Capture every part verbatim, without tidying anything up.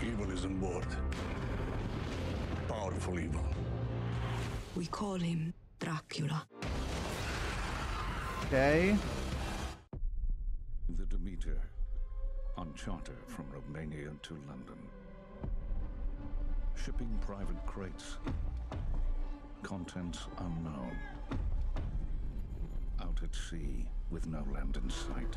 Evil is on board. Powerful evil. We call him Dracula. Okay. The Demeter, on charter from Romania to London. Shipping private crates. Contents unknown. Out at sea with no land in sight.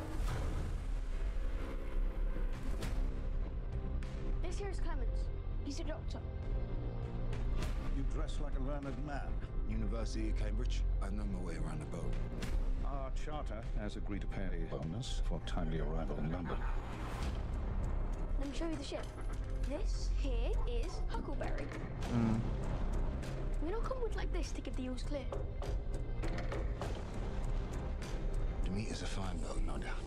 This here is Clemens. He's a doctor. You dress like a learned man. University of Cambridge. I know my way around the boat. Our charter has agreed to pay a bonus for timely arrival in London. Let me show you the ship. This here is Huckleberry. Mm. We don't come with like this to give the use clear. Demeter's a fine boat, no doubt.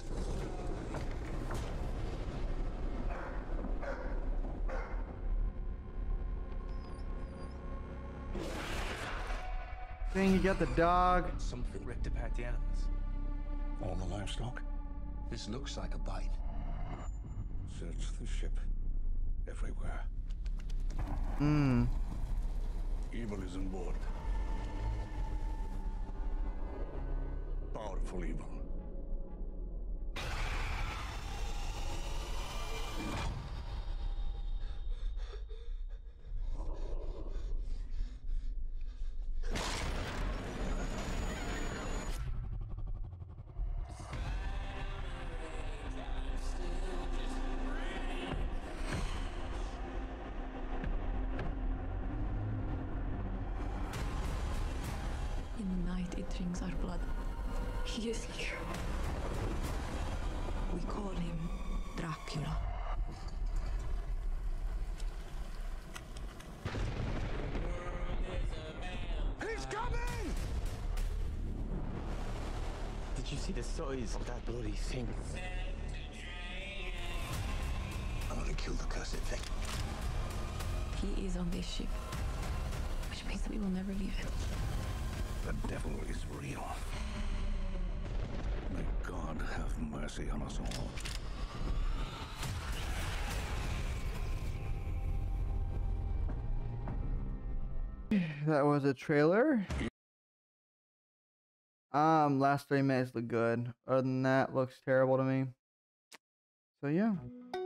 Thing, you got the dog. Something ripped apart the animals. All the livestock. This looks like a bite. Search the ship. Everywhere. Hmm. Evil is on board. Powerful evil. In the night, it drinks our blood. He is here. We call him Dracula. He's coming! Did you see the size of that bloody thing? I'm gonna kill the cursed thing. He is on this ship, which means that we will never leave it. The devil is real. May God have mercy on us all. That was a trailer. Um, last three minutes look good. Other than that, looks terrible to me. So yeah.